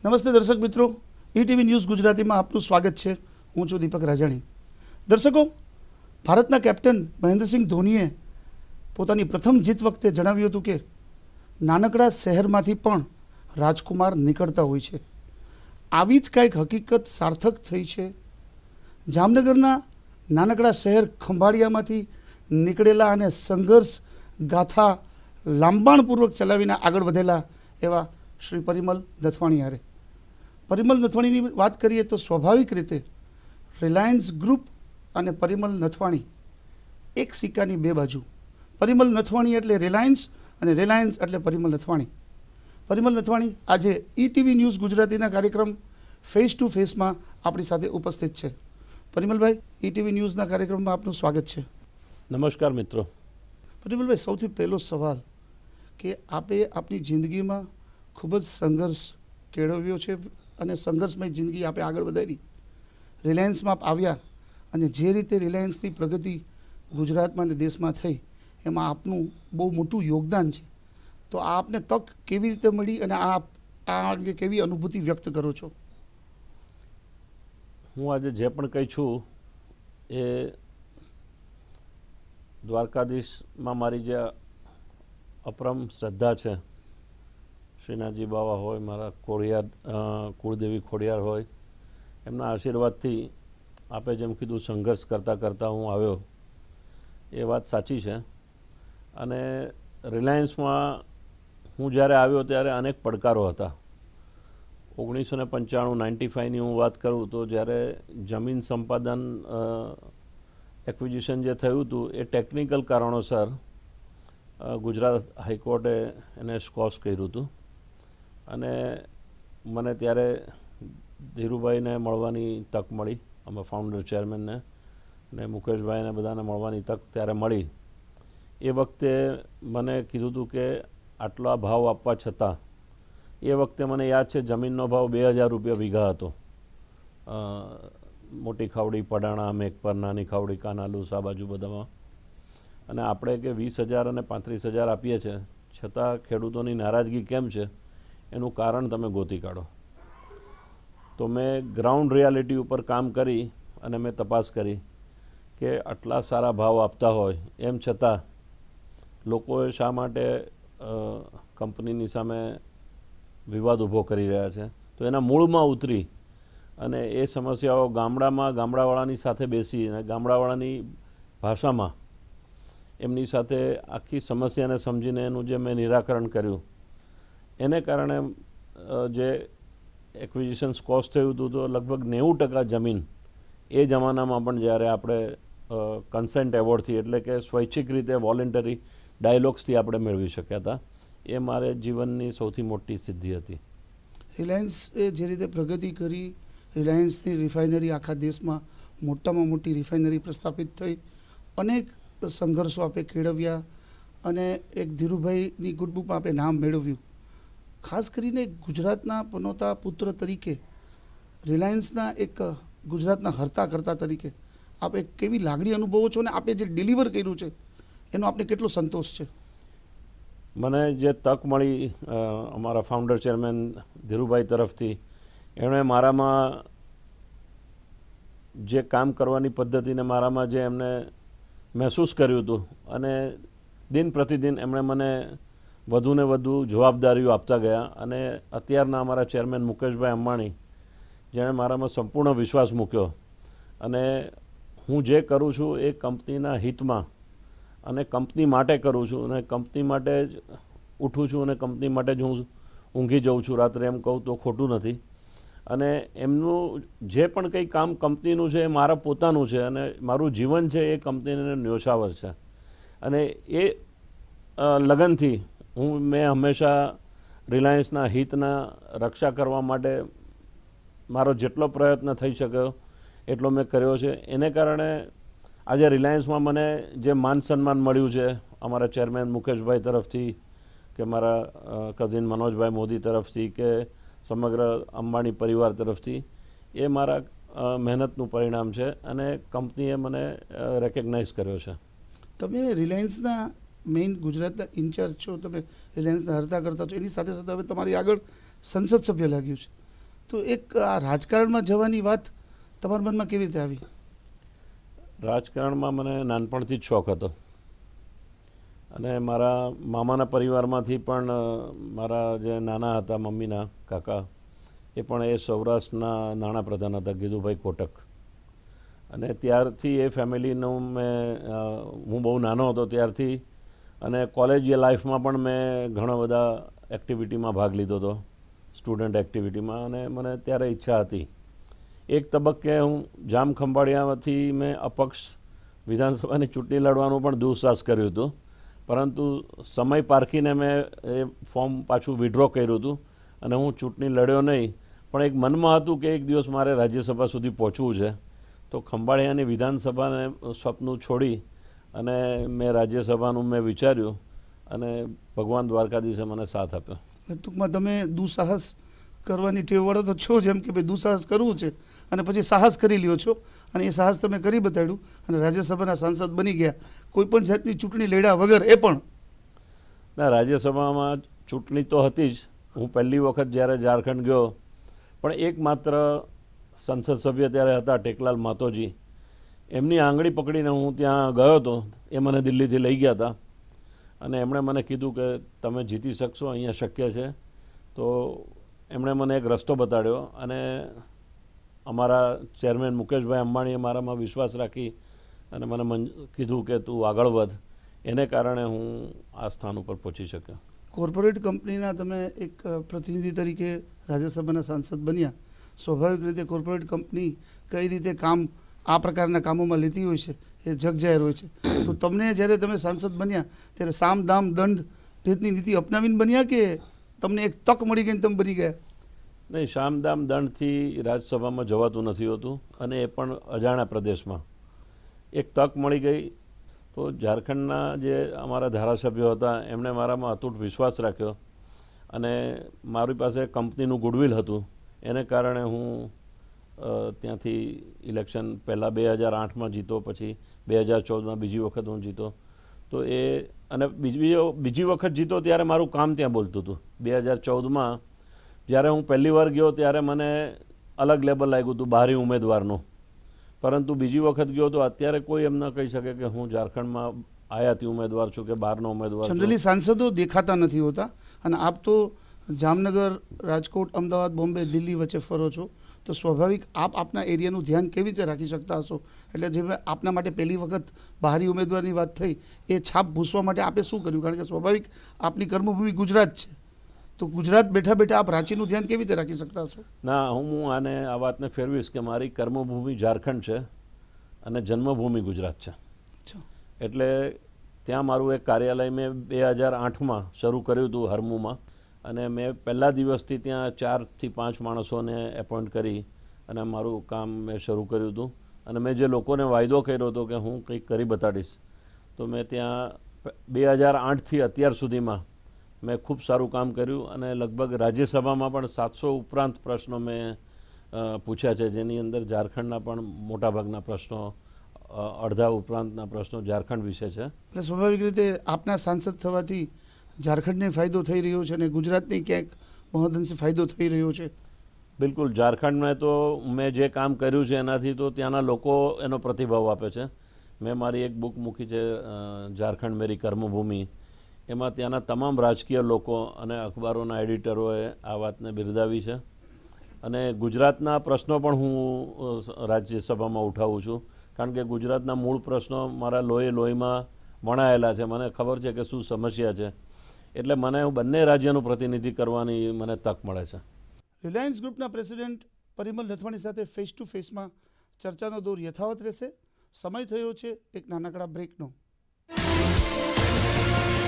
નમસ્તે દર્શક મિત્રો, ઈટીવી ન્યૂઝ ગુજરાતીમાં આપનું સ્વાગત છે. હું છું દીપક રાજાણી. દર્શકો, ભારતના કેપ્ટન મહેન્દ્રસિંહ ધોનીએ પોતાની પ્રથમ જીત વખતે જણાવ્યું હતું કે નાનકડા શહેરમાંથી પણ રાજકુમાર નીકળતા હોય છે. આવી જ કંઈક હકીકત સાર્થક થઈ છે. જામનગરના નાનકડા શહેર ખંભાળિયામાંથી નીકળેલા અને સંઘર્ષ ગાથા લાંબાણપૂર્વક ચલાવીને આગળ વધેલા એવા શ્રી પરિમલ નથવાણી હારે. પરિમલ નથવાણીની વાત કરીએ તો સ્વાભાવિક રીતે રિલાયન્સ ગ્રુપ અને પરિમલ નથવાણી એક સિક્કાની બે બાજુ. પરિમલ નથવાણી એટલે રિલાયન્સ અને રિલાયન્સ એટલે પરિમલ નથવાણી. પરિમલ નથવાણી આજે ઈટીવી ન્યૂઝ ગુજરાતીના કાર્યક્રમ ફેસ ટુ ફેસમાં આપણી સાથે ઉપસ્થિત છે. પરિમલભાઈ, ઈટીવી ન્યૂઝના કાર્યક્રમમાં આપનું સ્વાગત છે. નમસ્કાર મિત્રો. પરિમલભાઈ, સૌથી પહેલો સવાલ કે આપે આપની જિંદગીમાં ખૂબ જ સંઘર્ષ કેળવ્યો છે અને સંઘર્ષમય જિંદગી આપે આગળ વધારી. રિલાયન્સમાં આપ આવ્યા અને જે રીતે રિલાયન્સની પ્રગતિ ગુજરાતમાં અને દેશમાં થઈ એમાં આપનું બહુ મોટું યોગદાન છે. તો આપને તક કેવી રીતે મળી અને આપ આ અંગે કેવી અનુભૂતિ વ્યક્ત કરો છો? હું આજે જે પણ કહી છું એ દ્વારકાધીશમાં મારી જે અપરમ શ્રદ્ધા છે, શ્રીનાથજી બાવા હોય, મારા ખોડિયાર કુળદેવી ખોડિયાર હોય, એમના આશીર્વાદથી આપે જેમ કીધું સંઘર્ષ કરતાં કરતાં હું આવ્યો, એ વાત સાચી છે. અને રિલાયન્સમાં હું જ્યારે આવ્યો ત્યારે અનેક પડકારો હતા. 1995-95ની હું વાત કરું તો જ્યારે જમીન સંપાદન એક્વિઝિશન જે થયું હતું એ ટેકનિકલ કારણોસર ગુજરાત હાઈકોર્ટે એને સ્કોસ કર્યું હતું. અને મને ત્યારે ધીરુભાઈને મળવાની તક મળી, અમે ફાઉન્ડર ચેરમેનને અને મુકેશભાઈને બધાને મળવાની તક ત્યારે મળી. એ વખતે મને કીધું હતું કે આટલા ભાવ આપવા છતાં, એ વખતે મને યાદ છે જમીનનો ભાવ 2000 રૂપિયા વીઘા હતો. મોટી ખાવડી, પડાણા, મેઘપર, નાની ખાવડી, કાનાલુસ, આ બાજુ બધામાં. અને આપણે કે 20,000 અને 35,000 આપીએ છીએ, છતાં ખેડૂતોની નારાજગી કેમ છે એનું કારણ તમે ગોતી કાઢો. તો મેં ગ્રાઉન્ડ રિયાલિટી ઉપર કામ કરી અને મેં તપાસ કરી કે આટલા સારા ભાવ આપતા હોય એમ છતાં લોકોએ શા માટે કંપનીની સામે વિવાદ ઊભો કરી રહ્યા છે. તો એના મૂળમાં ઉતરી અને એ સમસ્યાઓ ગામડાવાળાની સાથે બેસી અને ગામડાવાળાની ભાષામાં એમની સાથે આખી સમસ્યાને સમજીને એનું જે મેં નિરાકરણ કર્યું, એને કારણે જે એક્વિઝિશન્સ કોસ્ટ થયું હતું તો લગભગ 90% જમીન એ જમાનામાં પણ જ્યારે આપણે કન્સેન્ટ એવોર્ડથી એટલે કે સ્વૈચ્છિક રીતે વોલેન્ટરી ડાયલોગ્સથી આપણે મેળવી શક્યા હતા. એ મારે જીવનની સૌથી મોટી સિદ્ધિ હતી. રિલાયન્સે જે રીતે પ્રગતિ કરી, રિલાયન્સની રિફાઇનરી આખા દેશમાં મોટામાં મોટી રિફાઇનરી પ્રસ્થાપિત થઈ, અનેક સંઘર્ષો આપે કેળવ્યા અને એક ધીરુભાઈની ગુડબુકમાં આપે નામ મેળવ્યું. ખાસ કરીને ગુજરાતના પનોતા પુત્ર તરીકે, રિલાયન્સના એક ગુજરાતના હરતા કરતા તરીકે આપ એક કેવી લાગણી અનુભવો છો અને આપે જે ડિલિવર કર્યું છે એનો આપને કેટલો સંતોષ છે? મને જે તક મળી અમારા ફાઉન્ડર ચેરમેન ધીરુભાઈ તરફથી, એણે મારામાં જે કામ કરવાની પદ્ધતિને મારામાં જે એમને મહેસૂસ કર્યું હતું અને દિન પ્રતિદિન એમણે મને વધુને વધુ જવાબદારીઓ આપતા ગયા. અને અત્યારના અમારા ચેરમેન મુકેશભાઈ અંબાણી, જેણે મારામાં સંપૂર્ણ વિશ્વાસ મૂક્યો અને હું જે કરું છું એ કંપનીના હિતમાં અને કંપની માટે કરું છું અને કંપની માટે જ ઉઠું છું અને કંપની માટે જ હું ઊંઘી જાઉં છું રાત્રે, એમ કહું તો ખોટું નથી. અને એમનું જે પણ કંઈ કામ કંપનીનું છે એ મારા પોતાનું છે અને મારું જીવન છે એ કંપનીને ન્યોછાવર છે. અને એ લગનથી મેં હંમેશા રિલાયન્સના હિતના રક્ષા કરવા માટે મારો જેટલો પ્રયત્ન થઈ શક્યો એટલો મેં કર્યો છે. એને કારણે આજે રિલાયન્સમાં મને જે માન સન્માન મળ્યું છે અમારા ચેરમેન મુકેશભાઈ તરફથી કે મારા કઝિન મનોજભાઈ મોદી તરફથી કે સમગ્ર અંબાણી પરિવાર તરફથી, એ મારા મહેનતનું પરિણામ છે અને કંપનીએ મને રેકગ્નાઇઝ કર્યો છે. તમે રિલાયન્સના મેઇન ગુજરાતના ઇન્ચાર્જ છો, તમે રિલાયન્સના હરતા કરતા છો, એની સાથે સાથે હવે તમારી આગળ સંસદ સભ્ય લાગ્યું છે. તો એક આ રાજકારણમાં જવાની વાત તમારા મનમાં કેવી રીતે આવી? રાજકારણમાં મને નાનપણથી જ શોખ હતો અને મારા મામાના પરિવારમાંથી પણ મારા જે નાના હતા મમ્મીના કાકા એ પણ એ સૌરાષ્ટ્રના નાણાપ્રધાન હતા ગીધુભાઈ કોટક. અને ત્યારથી એ ફેમિલીનું હું બહુ નાનો હતો ત્યારથી અને કોલેજ લાઈફમાં પણ મેં ઘણા બધા એક્ટિવિટીમાં ભાગ લીધો હતો, સ્ટુડન્ટ એક્ટિવિટીમાં. અને મને ત્યારે ઈચ્છા હતી. એક તબક્કે હું જામ ખંભાળિયામાંથી મેં અપક્ષ વિધાનસભાની ચૂંટણી લડવાનું પણ દુઃસાહસ કર્યું હતું, પરંતુ સમય પારખીને મેં એ ફોર્મ પાછું વિડ્રો કર્યું હતું અને હું ચૂંટણી લડ્યો નહીં. પણ એક મનમાં હતું કે એક દિવસ મારે રાજ્યસભા સુધી પહોંચવું છે. તો ખંભાળિયાની વિધાનસભાને સપનું છોડી અને મેં રાજ્યસભાનું મેં વિચાર્યું અને ભગવાન દ્વારકાધીશે મને સાથ આપ્યો. ટૂંકમાં તમે દુઃસાહસ કરવાની ટેવવાળો તો છો, જેમ કે ભાઈ દુઃસાહસ કરવું છે અને પછી સાહસ કરી લ્યો છો અને એ સાહસ તમે કરી બતાડ્યું અને રાજ્યસભાના સાંસદ બની ગયા, કોઈ પણ જાતની ચૂંટણી લડ્યા વગર. એ પણ ના, રાજ્યસભામાં ચૂંટણી તો હતી જ. હું પહેલી વખત જ્યારે ઝારખંડ ગયો પણ એકમાત્ર સંસદ સભ્ય ત્યારે હતા ટેકલાલ માતોજી, એમની આંગળી પકડીને હું ત્યાં ગયો હતો. એ મને દિલ્હીથી લઈ ગયા હતા અને એમણે મને કીધું કે તમે જીતી શકશો, અહીંયા શક્ય છે. તો એમણે મને એક રસ્તો બતાડ્યો અને અમારા ચેરમેન મુકેશભાઈ અંબાણીએ મારામાં વિશ્વાસ રાખી અને મને કીધું કે તું આગળ વધ. એને કારણે હું આ સ્થાન ઉપર પહોંચી શક્યો. કોર્પોરેટ કંપનીના તમે એક પ્રતિનિધિ તરીકે રાજ્યસભાના સાંસદ બન્યા. સ્વાભાવિક રીતે કોર્પોરેટ કંપની કઈ રીતે કામ આ પ્રકારના કામોમાં લેતી હોય છે એ જગજાહેર હોય છે. તો તમને જ્યારે તમે સાંસદ બન્યા ત્યારે સામ દામ દંડ ભેદની નીતિ અપનાવીને બન્યા કે તમને એક તક મળી ગઈ તમે બની ગયા? નહીં, સામદામ દંડથી રાજ્યસભામાં જવાતું નથી હોતું અને એ પણ અજાણ્યા પ્રદેશમાં. એક તક મળી ગઈ તો ઝારખંડના જે અમારા ધારાસભ્યો હતા એમણે મારામાં અતૂટ વિશ્વાસ રાખ્યો અને મારી પાસે કંપનીનું ગુડવિલ હતું. એને કારણે હું ત્યાંથી ઇલેક્શન પહેલાં 2008માં જીતો, પછી 2014માં બીજી વખત હું જીતો. તો એ અને બીજી વખત જીતો ત્યારે મારું કામ ત્યાં બોલતું હતું. 2014માં જ્યારે હું પહેલી વાર ગયો ત્યારે મને અલગ લેબલ લાગ્યું હતું બહારી ઉમેદવારનું, પરંતુ બીજી વખત ગયો તો અત્યારે કોઈ એમ ન કહી શકે કે હું ઝારખંડમાં આયાતી ઉમેદવાર છું કે બહારનો ઉમેદવાર છું. જનરલી સાંસદો દેખાતા નથી હોતા અને આપ તો જામનગર, રાજકોટ, અમદાવાદ, બોમ્બે, દિલ્હી વચ્ચે ફરો છો, તો સ્વાભાવિક આપના એરિયાનું ધ્યાન કેવી રીતે રાખી શકતા હશો? એટલે જે આપના માટે પહેલી વખત બહારી ઉમેદવારની વાત થઈ, એ છાપ ભૂસવા માટે આપે શું કર્યું? કારણ કે સ્વાભાવિક આપની કર્મભૂમિ ગુજરાત છે, તો ગુજરાત બેઠા બેઠા આપ રાંચીનું ધ્યાન કેવી રીતે રાખી શકતા હશો? ના, હું આને આ વાતને ફેરવીશ કે મારી કર્મભૂમિ ઝારખંડ છે અને જન્મભૂમિ ગુજરાત છે. એટલે ત્યાં મારું એક કાર્યાલય મેં 2008માં શરૂ કર્યું હતું હરમુમાં અને મેં પહેલા દિવસથી ત્યાં 4 થી 5 માણસોને એપોઇન્ટ કરી અને મારું કામ મેં શરૂ કર્યું હતું. અને મેં જે લોકોને વાયદો કર્યો હતો કે હું કંઈક કરી બતાડીશ, તો મેં ત્યાં 2008થી અત્યાર સુધીમાં મેં ખૂબ સારું કામ કર્યું અને લગભગ રાજ્યસભામાં પણ 700 ઉપરાંત પ્રશ્નો મેં પૂછ્યા છે, જેની અંદર ઝારખંડના પણ મોટાભાગના પ્રશ્નો, અડધા ઉપરાંતના પ્રશ્નો ઝારખંડ વિશે છે. એટલે સ્વાભાવિક રીતે આપના સાંસદ થવાથી ઝારખંડને ફાયદો થઈ રહ્યો છે અને ગુજરાતને ક્યાંક મહદઅંશે ફાયદો થઈ રહ્યો છે. બિલકુલ, ઝારખંડમાં તો મેં જે કામ કર્યું છે એનાથી તો ત્યાંના લોકો એનો પ્રતિભાવ આપે છે. મેં મારી એક બુક મૂકી છે ઝારખંડ મેરી કર્મભૂમિ. એમાં ત્યાંના તમામ રાજકીય લોકો અને અખબારોના એડિટરોએ આ વાતને બિરદાવી છે અને ગુજરાતના પ્રશ્નો પણ હું રાજ્યસભામાં ઉઠાવું છું, કારણ કે ગુજરાતના મૂળ પ્રશ્નો મારા લોહીમાં વણાયેલા છે. મને ખબર છે કે શું સમસ્યા છે, એટલે મને બંને રાજ્યનું પ્રતિનિધિ કરવાની મને તક મળે છે. રિલાયન્સ ગ્રુપના પ્રેસિડેન્ટ પરિમલ નથવાણી સાથે ફેસ ટુ ફેસમાં ચર્ચાનો દોર યથાવત રહેશે. સમય થયો છે એક નાનકડા બ્રેકનો.